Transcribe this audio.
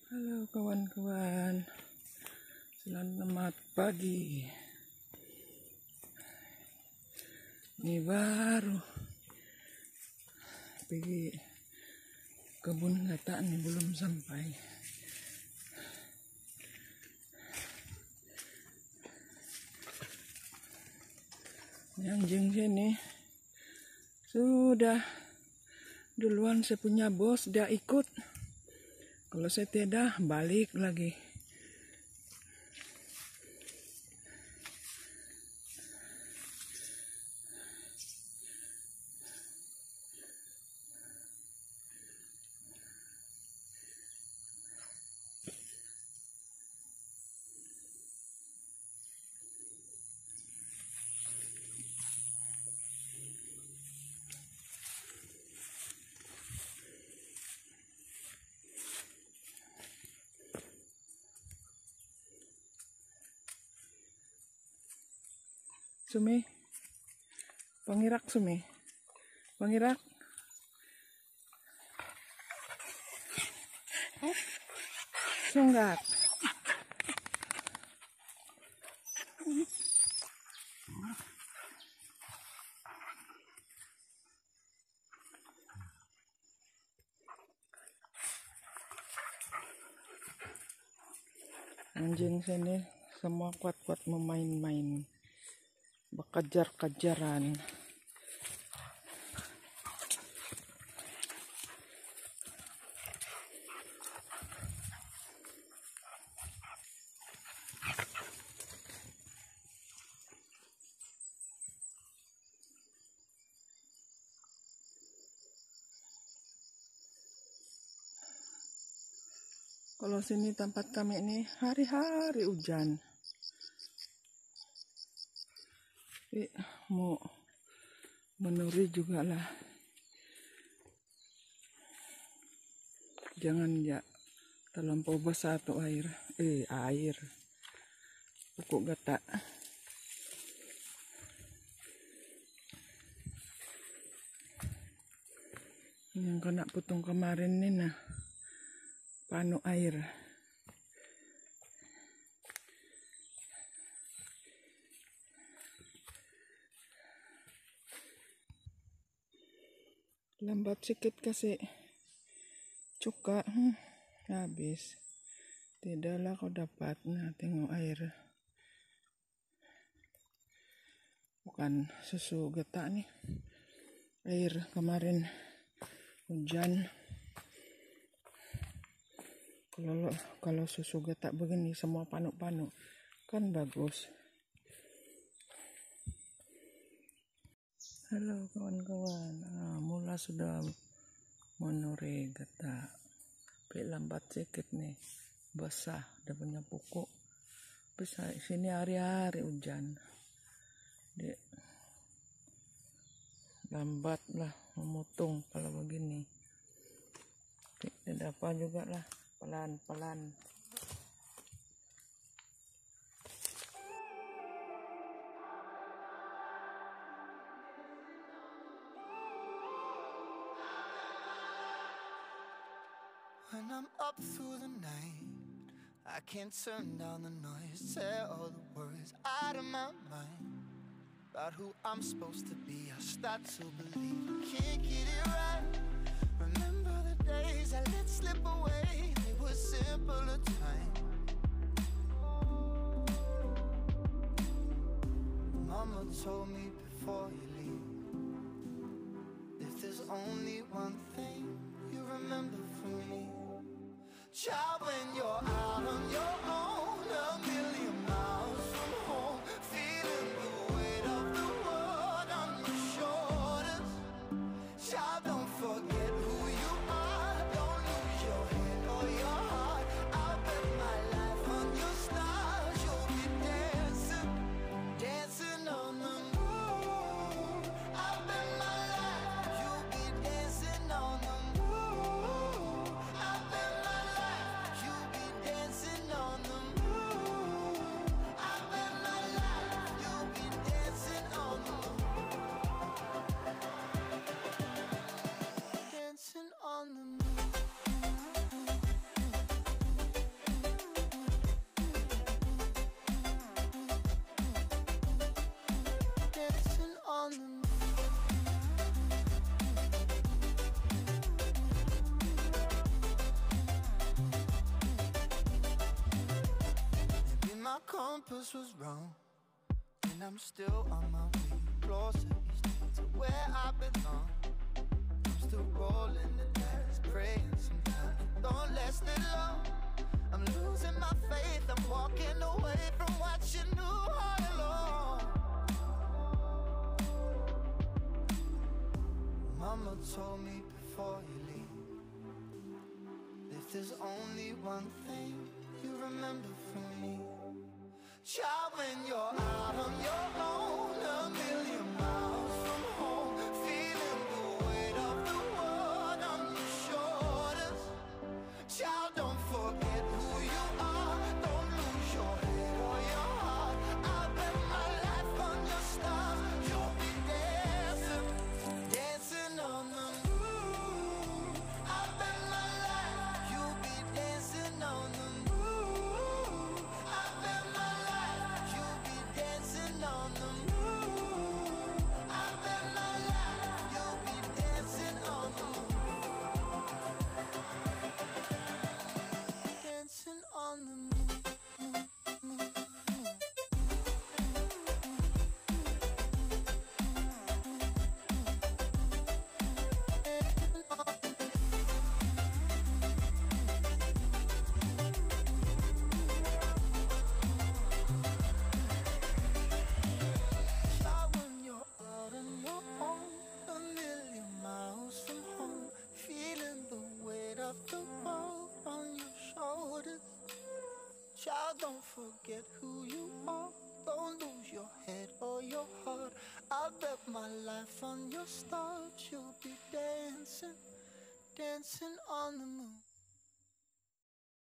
Halo kawan-kawan, selamat pagi. Ini baru pergi kebun kata nih, belum sampai. Ini anjing sini sudah duluan, saya punya bos, dia ikut. Kalau saya tidak, balik lagi. Sumi, pangirak Sumi, pangirak. Sunggat. Anjing sini semua kuat-kuat memain-main, berkejar-kejaran. Kalau sini tempat kami ini hari-hari hujan. Tapi mau menuri juga lah. Jangan ya terlampau basah atau air. Air. Pokok gata. Yang kena putung kemarin nih nah. Panu air. Lambat sedikit kasih cuka, habis. Tidaklah kau dapat. Nah, tengok air. Bukan susu geta nih. Air kemarin hujan. Kalau susu geta begini semua panu-panu kan bagus. Halo kawan-kawan, mula sudah menuri geta. Tapi lambat sedikit nih, basah, udah punya pokok. Bisa sini hari-hari hujan. Dek, lambat lah memutung kalau begini. Tidak apa juga lah, pelan-pelan. When I'm up through the night, I can't turn down the noise, tear all the words out of my mind. About who I'm supposed to be, I start to believe I can't get it right. Remember the days I let slip away, they were simpler times. Mama told me before you leave, if there's only one thing you remember from me, child, when you're out on your own, a million miles from home, feeling the weight of the world on your shoulders. Child, don't forget who you are, don't lose your head or your heart. I'll bet my life on your stars, you'll be dancing, dancing on the moon. I'll bet my life, you'll be dancing on the moon. I'll bet my life, you'll be dancing on the moon. I'll bet my life, you'll be dancing on the moon. compass was wrong, and I'm still on my way closer each day to where I belong. I'm still rolling the dice, praying sometimes it don't last it long. I'm losing my faith, I'm walking away from what you knew all along. Mama told me before you leave, if there's only one thing you remember from me, child, when you're out on your own, a million miles from home, feeling the weight of the world on your shoulders. Child, don't forget who you are, don't lose your head or your heart. I'll bet my life on your stars, you'll be dancing, dancing on the moon. I'll bet my life, you'll be dancing on the moon. I'll bet my life, you'll be dancing on the moon. I'll bet my life, you'll be dancing on the moon. Dancing on the moon. Child, when you're out on your own, a million miles from home, feeling the weight of the world on your shoulders. Child, don't forget who you are, don't lose your head or your heart. I'll bet my life on your stars, you'll be dancing, dancing on the moon.